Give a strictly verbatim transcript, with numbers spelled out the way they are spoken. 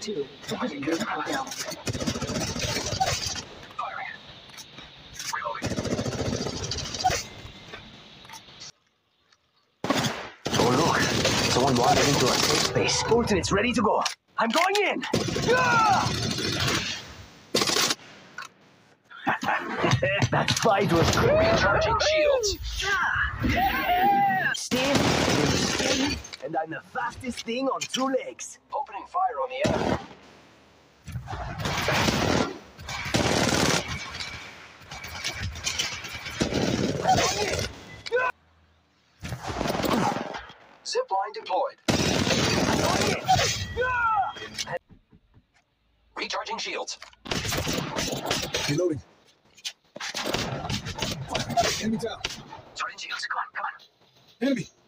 two. Beginning your countdown. Firing. Reloading. Oh look, someone wandered into a safe space. Ultimate's ready to go. I'm going in! That fight was great! Recharging shields. Yeah! Steve, and I'm the fastest thing on two legs. Opening fire on the enemy. Zip line deployed. Recharging shields. Reloading. Enemy down. Charging shields. Come on, come on. Enemy.